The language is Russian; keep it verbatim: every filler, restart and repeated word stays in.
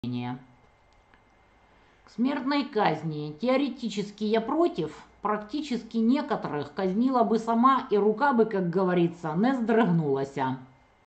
К смертной казни теоретически я против, практически некоторых казнила бы сама, и рука бы, как говорится, не здрыгнулася.